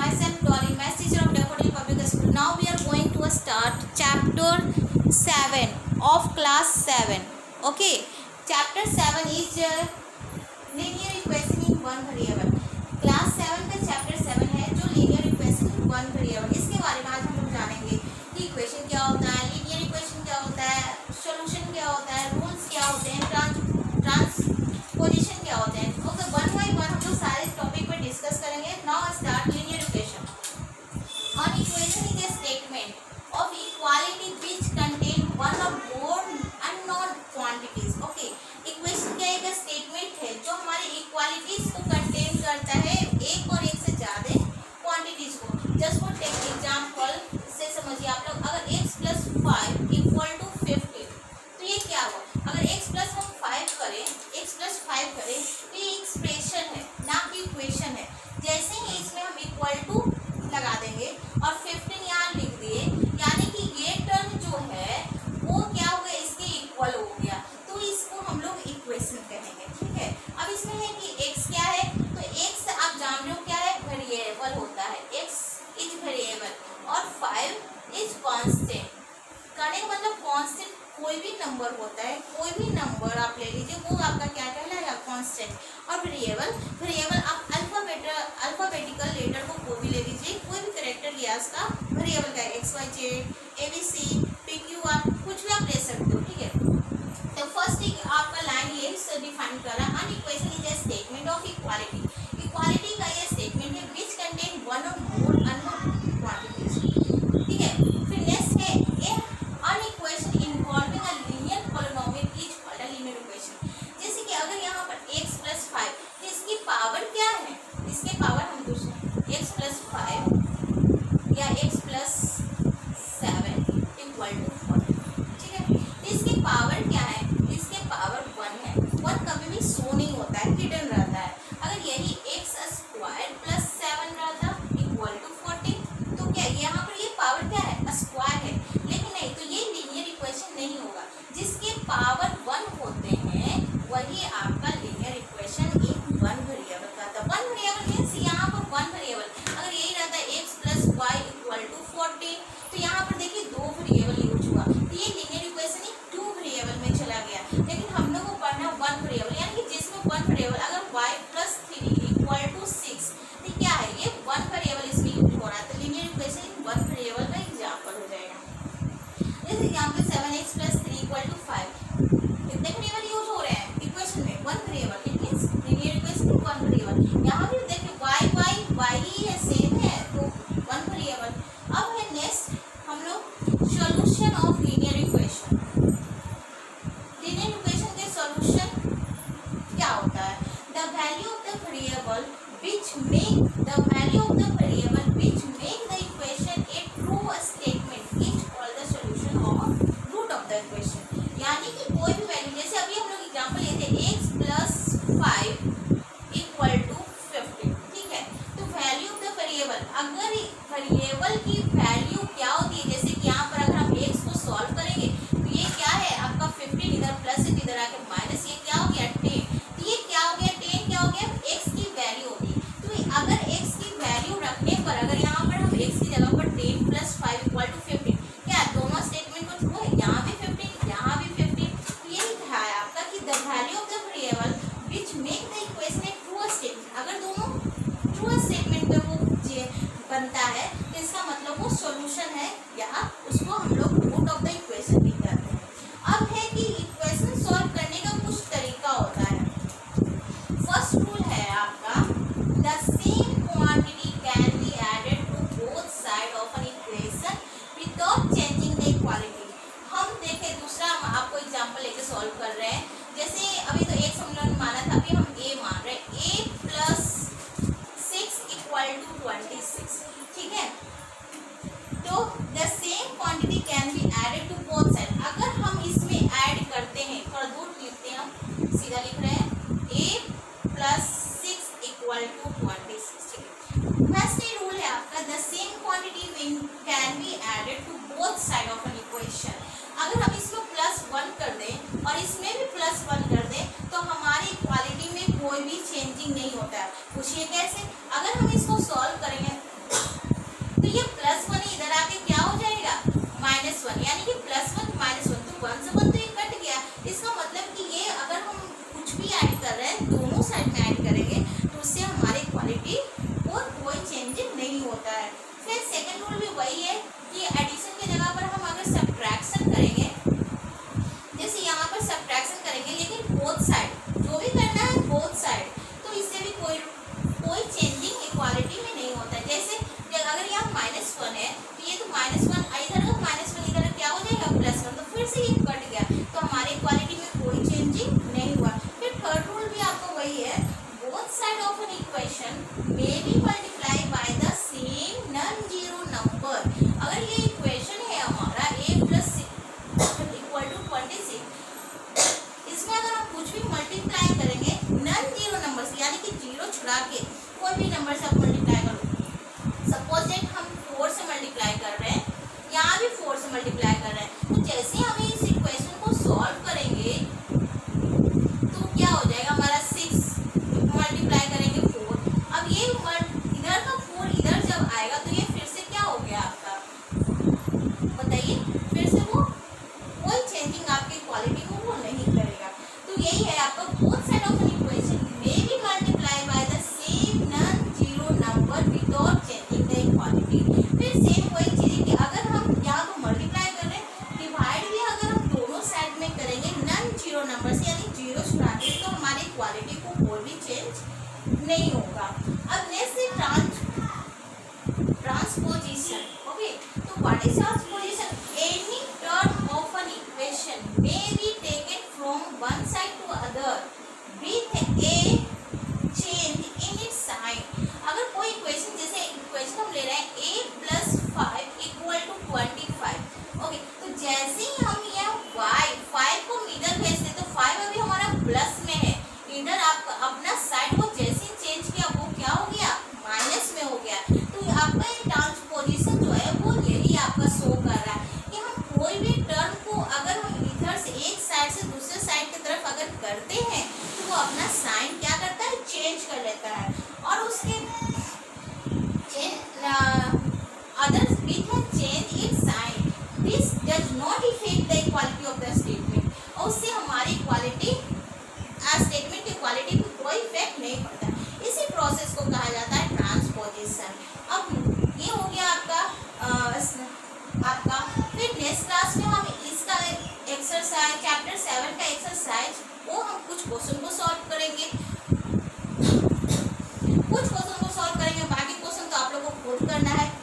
myself Dolly, math teacher of Daffodil Public School. Now we are going to start chapter 7 of class 7. Okay, chapter 7 is linear equation in one variable. Class 7 का chapter 7 है जो linear equation in one variable. इसके बारे में आज हम लोग जानेंगे कि इक्वेशन क्या होता है, linear equation क्या होता है, solution क्या होता है, रूल्स क्या होते हैं, ट्रांसपोजिशन क्या होते हैं. ओके, वन बाय वन हम लोग सारे टॉपिक पर डिस्कस करेंगे. Now start linear equation. An equation is a statement of equality which contain one or more unknown quantities. Okay, equation क्या एक स्टेटमेंट है जो हमारे इक्वालिटीज को कंटेन करता है, एक और एक से ज्यादा क्वांटिटीज को. जस्ट फॉर टेक एग्जांपल से समझिए आप लोग, अगर x प्लस 5 इक्वल टू 50 तो ये क्या हुआ. अगर x प्लस हम 5 करें, x प्लस 5 करें तो ये एक्सप्रेशन है ना कि इक्वेशन है. जैसे ही इसमें हम इक्वल टू लगा देंगे और 15 यहाँ लिख दिए, यानी कि ये टर्म जो है वो क्या हो गया, इसके इक्वल हो गया, तो इसको हम लोग इक्वेशन कहेंगे. ठीक है, अब इसमें है कि x क्या है, तो x आप जान रहे हो क्या है, वेरिएबल होता है. x इज वेरिएबल और 5 इज कांस्टेंट. कहने का मतलब कांस्टेंट कोई भी नंबर होता है, कोई भी नंबर आप ले लीजिए वो आपका क्या कहलाएगा, कांस्टेंट. और वेरिएबल आप अल्फाबेटिकल लेटर को कोई भी ले लीजिए, कोई भी कैरेक्टर लिया उसका वेरिएबल का X Y Z ABC PQ R कुछ भी आप ले सकते हो. ठीक है, तो फर्स्ट आपका लाइन ये डिफाइन कर रहा है, an equation is a statement of equality. Equality का ये स्टेटमेंट है विच कंटेन वन और मोर अननोन क्वांटिटीज. ठीक है, फिर नेक्स्ट है a an equation involving a linear polynomial is called a linear equation. जैसे कि अगर यहाँ पर x प्लस 5 तो इसकी पावर क्या है, इसके पावर हम पूछे x प्लस 5 या x प्लस 7 इक्वल टू 4. ठीक है, इसकी पावर क्या है, इसके पावर 1 है. 1 कभी भी शो नहीं होता है, हिडन रहता है. अगर यही x स्क्वायर प्लस 7 रहता इक्वल टू 14 तो क्या यहाँ पर ये पावर क्या है, स्क्वायर है. लेकिन नहीं, तो ये लीनियर इक्वेशन नहीं होगा. जिसके पावर 1 होते हैं वही आपका linear equation in one variable का था. वन वेरिएबल मीन्स यहाँ पर वन वेरिएबल अगर यही रहता है x plus Y equal to 14 तो यहाँ पर देखिए दो वेरिएबल यूज हुआ, तो ये लीनियर इक्वेशन ही टू वेरिएबल में चला गया. लेकिन हम लोग को पढ़ना वन वेरिएबल, यानी कि जिसमें वन वेरिएबल अगर y प्लस 3 इक्वल टू 6 तो क्या है, ये वन वेरिएबल इसमें यूज हो रहा है. तो linear equation in one variable का एग्जाम्पल हो जाएगा. जैसे example 7x plus 3 equal to 5 कितने वेरिएबल यूज हो रहे हैं इक्वेशन में, one variable. It means linear equation one variable. यहाँ भी देखिए y ही है, सेम है, तो वन वेरिएबल. अब है नेक्स्ट हम लोग solution of linear equation. Linear equation के सॉल्यूशन क्या होता है, the value of the variable which make the equation a true statement is called the solution of root of the equation. यानी कि कोई भी वैल्यू, जैसे अभी हम लोग एग्जांपल लेते हैं x प्लस 5 इक्वल टू 50. ठीक है, तो वैल्यू ऑफ द वेरिएबल, अगर वेरिएबल की वैल्यू क्या होती है, जैसे कि यहाँ पर अगर हम x को सॉल्व करेंगे तो ये क्या है आपका 15, इधर प्लस है इधर आके माइनस, ये क्या हो गया 10. तो ये क्या हो गया 10, क्या हो गया x की वैल्यू होती है. तो अगर x की वैल्यू रखने पर अगर यहाँ पर हम x की जगह पर 10 प्लस 5 इक्वल टू 15, क्या दोनों स्टेटमेंट को ट्रू है, यहाँ भी 15 यहाँ भी 15. तो ये है आपका कि the value of the variable which make the equation a true statement. अगर दोनों ट्रू स्टेटमेंट पे वो बनता है तो इसका मतलब वो सॉल्यूशन है, या उसको हम लोग रूट ऑफ द इक्वेशन भी कहते हैं. अब है कि इक्वेशन सॉल्व करने का कुछ तरीका होता है. फर्स्ट रूल है आपका, the same quantity can be added to both side of an equation without changing the equality. हम देखें दूसरा, हम आपको एग्जांपल लेके सॉल्व कर रहे हैं. जैसे अभी तो x हम लोगों ने माना था, अभी हम a मान रहे हैं, a प्लस 6 इक्वल टू 26. ठीक है, तो the same quantity can be added to both side. अगर हम इसमें ऐड करते हैं, थोड़ा दूर लिखते हैं, हम सीधा लिख रहे हैं a प्लस 6 इक्वल टू 26. ठीक है, फर्स्ट रूल है आपका, the same quantity can be added to both side of an equation. अगर हम इसको प्लस 1 कर दें और इसमें भी प्लस 1 कर दें तो हमारी इक्वालिटी में कोई भी चेंजिंग नहीं होता है. पूछिए कैसे, अगर हम इसको सॉल्व करेंगे साइड में ऐड करेंगे तो उससे हमारी इक्वालिटी को कोई चेंजिंग नहीं होता है। फिर सेकंड रूल भी वही है कि एडिशन की जगह पर हम अगर सब्ट्रैक्शन करेंगे, जैसे यहाँ पर सब्ट्रैक्शन करेंगे लेकिन बोथ साइड जो भी करना है बोथ साइड, तो इससे भी कोई चेंजिंग इक्वालिटी में नहीं होता है। जैसे अगर यहाँ -1 है तो ये तो -1 इधर का -1 इधर क्या हो जाएगा +1, तो फिर से ये कट गया तो हमारी इक्वालिटी में कोई चेंजिंग नहीं हुआ। फिर थर्ड रूल भी आपको वही है, both side of an equation may be multiply by the same non zero number. अगर ये इक्वेशन है हमारा a + c = 26, इसमें अगर हम कुछ भी मल्टीप्लाई करेंगे नॉन जीरो नंबर से, यानी कि जीरो छुड़ा के कोई भी नंबर से आप मल्टीप्लाई करो, सपोज दैट हम 4 से मल्टीप्लाई कर रहे हैं, यहाँ भी 4 से मल्टीप्लाई कर रहे हैं, तो जैसे ही हम इस इक्वेशन को सॉल्व करेंगे तो क्या हो जाएगा हमारा 6 मल्टीप्लाई करेंगे 4। अब ये इधर का 4 इधर जब आएगा तो ये फिर से क्या हो गया आपका, बताइए, फिर से वो कोई चेंजिंग आपकी क्वालिटी को वो नहीं करेगा। तो यही है आपका both side of an equation may be multiply by the same non zero number without changing the equality. फिर सेम वही चीज कि अगर हम यहाँ को मल्टीप्लाई कर रहे हैं, डिवाइड भी अगर हम दोनों साइड में करेंगे नॉन जीरो नंबर से, यानी जीरो छुड़ा के, तो हमारी क्वालिटी को कोई भी चेंज नहीं होगा। अब नेक्स्ट है ट्रांसपोजिशन। ओके, तो what is transposition? Any term of an equation may be taken from one side to other with a change in its sign. अगर कोई इक्वेशन, जैसे इक्वेशन हम ले रहे हैं a + 5 = 25, ओके, तो जैसे ही हम यह y को इधर भेजते तो 5 अभी हमारा प्लस में है, इधर आप अपना साइड को जैसे ही चेंज किया वो क्या हो गया, माइनस में हो गया। तो आपका ये ट्रांसपोजिशन जो है वो यही आपका शो कर रहा है कि हम कोई भी टर्म को अगर हम इधर से एक साइड से दूसरे साइड की तरफ अगर करते हैं तो वो अपना साइन क्या करता है, चेंज कर लेता है, और उसके others with a change in sign, this does not affect the equality of the statement। और उससे हमारी इक्वालिटी स्टेटमेंट की क्वालिटी पे कोई इफेक्ट नहीं पड़ता। इसी प्रोसेस को कहा जाता है ट्रांसपोजिशन। अब ये हो गया आपका फिर नेक्स्ट क्लास में हम इसका एक्सरसाइज चैप्टर 7 का एक्सरसाइज वो हम कुछ क्वेश्चन को सॉल्व करेंगे, बाकी क्वेश्चन तो आप लोगों को खुद करना है।